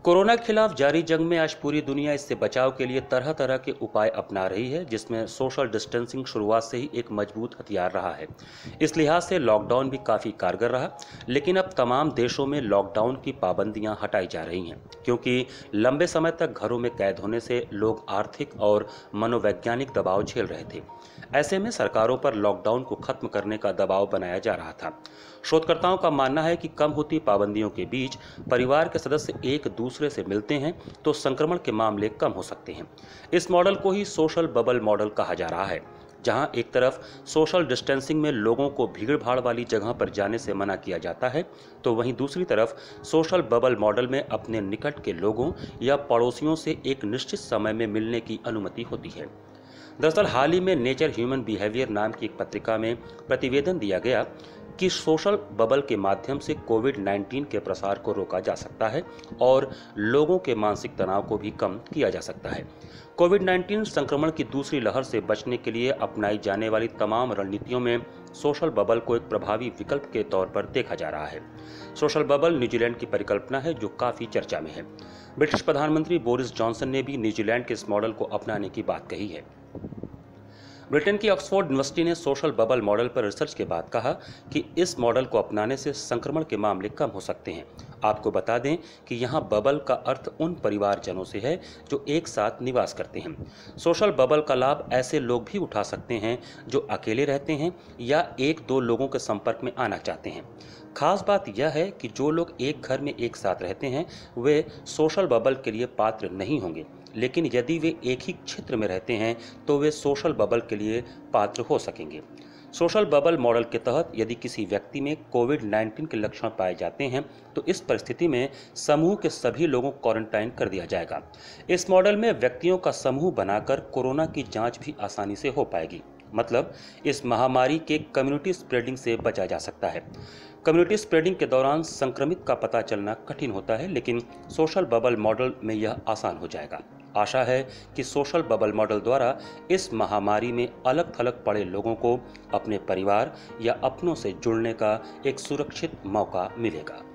Corona के खिलाफ जारी जंग में आज पूरी दुनिया इससे बचाव के लिए तरह तरह के उपाय अपना रही है, जिसमें सोशल डिस्टेंसिंग शुरुआत से ही एक मजबूत हथियार रहा है। इस लिहाज से लॉकडाउन भी काफ़ी कारगर रहा, लेकिन अब तमाम देशों में लॉकडाउन की पाबंदियां हटाई जा रही हैं, क्योंकि लंबे समय तक घरों में कैद होने से लोग आर्थिक और मनोवैज्ञानिक दबाव झेल रहे थे। ऐसे में सरकारों पर लॉकडाउन को खत्म करने का दबाव बनाया जा रहा था। शोधकर्ताओं का मानना है कि कम होती पाबंदियों के बीच परिवार के सदस्य एक दूसरे से मिलते हैं तो संक्रमण के मामले कम हो सकते हैं। इस मॉडल को ही सोशल बबल मॉडल कहा जा रहा है, जहां एक तरफ सोशल डिस्टेंसिंग में लोगों को भीड़ भाड़ वाली जगह पर जाने से मना किया जाता है, तो वहीं दूसरी तरफ सोशल बबल मॉडल में अपने निकट के लोगों या पड़ोसियों से एक निश्चित समय में मिलने की अनुमति होती है। दरअसल हाल ही में नेचर ह्यूमन बिहेवियर नाम की एक पत्रिका में प्रतिवेदन दिया गया कि सोशल बबल के माध्यम से कोविड-19 के प्रसार को रोका जा सकता है और लोगों के मानसिक तनाव को भी कम किया जा सकता है। कोविड-19 संक्रमण की दूसरी लहर से बचने के लिए अपनाई जाने वाली तमाम रणनीतियों में सोशल बबल को एक प्रभावी विकल्प के तौर पर देखा जा रहा है। सोशल बबल न्यूजीलैंड की परिकल्पना है, जो काफ़ी चर्चा में है। ब्रिटिश प्रधानमंत्री बोरिस जॉनसन ने भी न्यूजीलैंड के इस मॉडल को अपनाने की बात कही है। ब्रिटेन की ऑक्सफोर्ड यूनिवर्सिटी ने सोशल बबल मॉडल पर रिसर्च के बाद कहा कि इस मॉडल को अपनाने से संक्रमण के मामले कम हो सकते हैं। आपको बता दें कि यहाँ बबल का अर्थ उन परिवारजनों से है जो एक साथ निवास करते हैं। सोशल बबल का लाभ ऐसे लोग भी उठा सकते हैं जो अकेले रहते हैं या एक दो लोगों के संपर्क में आना चाहते हैं। खास बात यह है कि जो लोग एक घर में एक साथ रहते हैं वे सोशल बबल के लिए पात्र नहीं होंगे, लेकिन यदि वे एक ही क्षेत्र में रहते हैं तो वे सोशल बबल के लिए पात्र हो सकेंगे। सोशल बबल मॉडल के तहत यदि किसी व्यक्ति में कोविड-19 के लक्षण पाए जाते हैं तो इस परिस्थिति में समूह के सभी लोगों को क्वारंटाइन कर दिया जाएगा। इस मॉडल में व्यक्तियों का समूह बनाकर कोरोना की जांच भी आसानी से हो पाएगी। मतलब इस महामारी के कम्युनिटी स्प्रेडिंग से बचा जा सकता है। कम्युनिटी स्प्रेडिंग के दौरान संक्रमित का पता चलना कठिन होता है, लेकिन सोशल बबल मॉडल में यह आसान हो जाएगा। आशा है कि सोशल बबल मॉडल द्वारा इस महामारी में अलग थलग पड़े लोगों को अपने परिवार या अपनों से जुड़ने का एक सुरक्षित मौका मिलेगा।